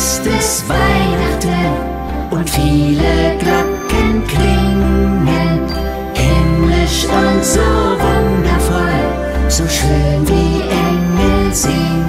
ist es Weihnachten und viele Glocken klingen, himmlisch und so wundervoll, so schön wie Engel singen.